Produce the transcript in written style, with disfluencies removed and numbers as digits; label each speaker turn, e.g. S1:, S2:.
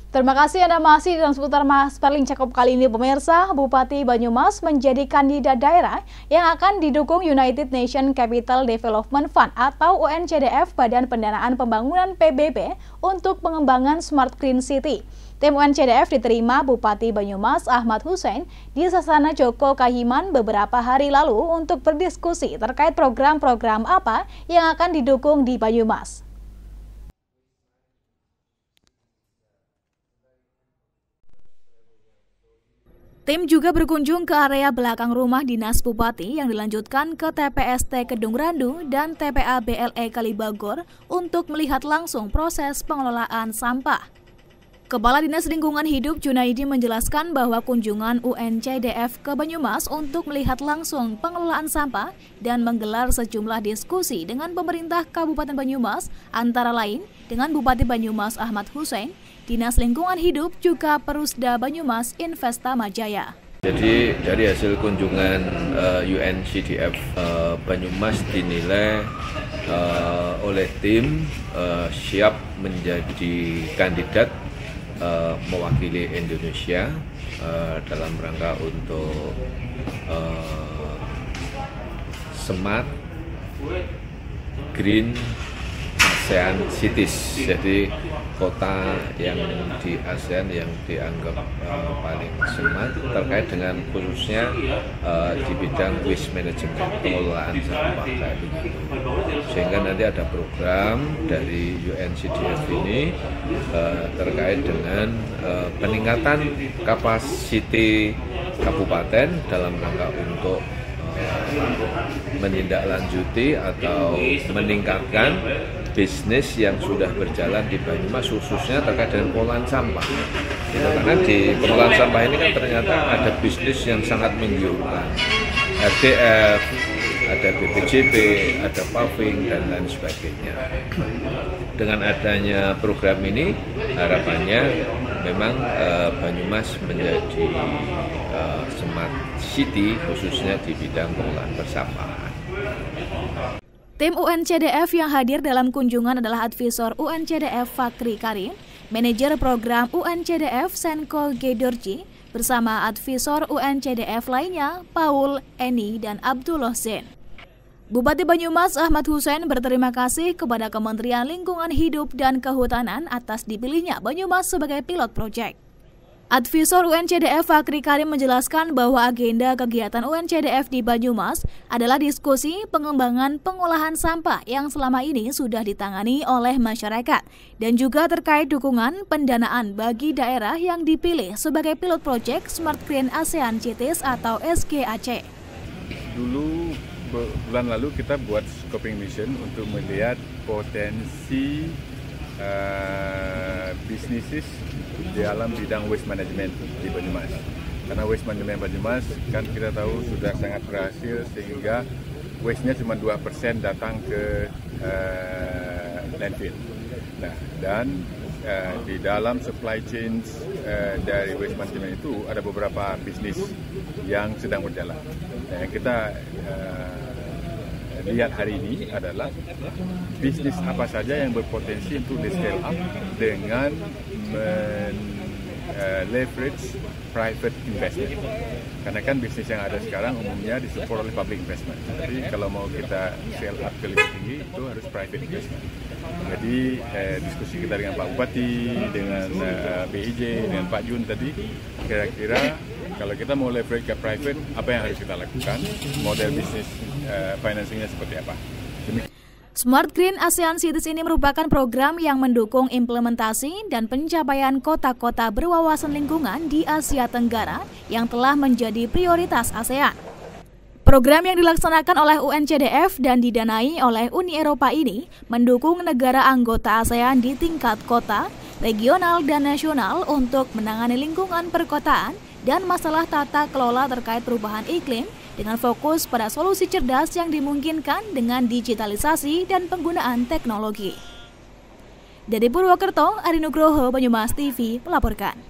S1: Terima kasih Anda masih dalam seputar Mas Paling Cakep kali ini pemirsa. Bupati Banyumas menjadi kandidat daerah yang akan didukung United Nations Capital Development Fund atau UNCDF Badan Pendanaan Pembangunan PBB untuk pengembangan Smart Green City. Tim UNCDF diterima Bupati Banyumas Ahmad Hussein di Sasana Joko Kahiman beberapa hari lalu untuk berdiskusi terkait program-program apa yang akan didukung di Banyumas. Tim juga berkunjung ke area belakang rumah dinas Bupati yang dilanjutkan ke TPST Kedung Randu dan TPA BLE Kalibagor untuk melihat langsung proses pengelolaan sampah. Kepala Dinas Lingkungan Hidup Junaidi menjelaskan bahwa kunjungan UNCDF ke Banyumas untuk melihat langsung pengelolaan sampah dan menggelar sejumlah diskusi dengan pemerintah Kabupaten Banyumas, antara lain dengan Bupati Banyumas Ahmad Hussein, Dinas Lingkungan Hidup, juga Perusda Banyumas Investa Majaya.
S2: Jadi dari hasil kunjungan UNCDF Banyumas dinilai oleh tim siap menjadi kandidat mewakili Indonesia dalam rangka untuk Smart Green ASEAN Cities, jadi kota yang di ASEAN yang dianggap paling smart terkait dengan khususnya di bidang waste management, pengelolaan sampah kayak begitu. Sehingga nanti ada program dari UNCDF ini terkait dengan peningkatan kapasiti kabupaten dalam rangka untuk menindaklanjuti atau meningkatkan bisnis yang sudah berjalan di Banyumas, khususnya terkait dengan pengolahan sampah. Karena di pengolahan sampah ini kan ternyata ada bisnis yang sangat menggiurkan, RDF, ada BPJB, ada paving, dan lain sebagainya. Dengan adanya program ini, harapannya memang Banyumas menjadi smart city, khususnya di bidang pengolahan persampahan.
S1: Tim UNCDF yang hadir dalam kunjungan adalah Advisor UNCDF Fakri Karim, Manajer Program UNCDF Senko Gedorji, bersama Advisor UNCDF lainnya Paul, Eni, dan Abdullah Zain. Bupati Banyumas Ahmad Hussein berterima kasih kepada Kementerian Lingkungan Hidup dan Kehutanan atas dipilihnya Banyumas sebagai pilot project. Advisor UNCDF Fakri Karim menjelaskan bahwa agenda kegiatan UNCDF di Banyumas adalah diskusi pengembangan pengolahan sampah yang selama ini sudah ditangani oleh masyarakat dan juga terkait dukungan pendanaan bagi daerah yang dipilih sebagai pilot project Smart Green ASEAN Cities atau SGAC.
S3: Dulu bulan lalu kita buat scoping mission untuk melihat potensi bisnis di dalam bidang waste management di Banyumas. Karena waste management Banyumas kan kita tahu sudah sangat berhasil, sehingga waste-nya cuma 2% datang ke landfill. Nah, dan di dalam supply chain dari waste management itu ada beberapa bisnis yang sedang berjalan. Nah, yang kita lihat hari ini adalah bisnis apa saja yang berpotensi untuk di scale up dengan leverage private investment. Karena kan bisnis yang ada sekarang umumnya disupport oleh public investment. Tapi kalau mau kita scale up ke lebih tinggi, itu harus private investment. Jadi diskusi kita dengan Pak Bupati, dengan BIJ, dengan Pak Jun tadi, kira-kira kalau kita mau leverage ke private, apa yang harus kita lakukan? Model bisnis financingnya seperti apa?
S1: Smart Green ASEAN Cities ini merupakan program yang mendukung implementasi dan pencapaian kota-kota berwawasan lingkungan di Asia Tenggara yang telah menjadi prioritas ASEAN. Program yang dilaksanakan oleh UNCDF dan didanai oleh Uni Eropa ini mendukung negara anggota ASEAN di tingkat kota, regional, dan nasional untuk menangani lingkungan perkotaan dan masalah tata kelola terkait perubahan iklim dengan fokus pada solusi cerdas yang dimungkinkan dengan digitalisasi dan penggunaan teknologi. Dari Purwokerto, Ari Nugroho, Banyumas TV melaporkan.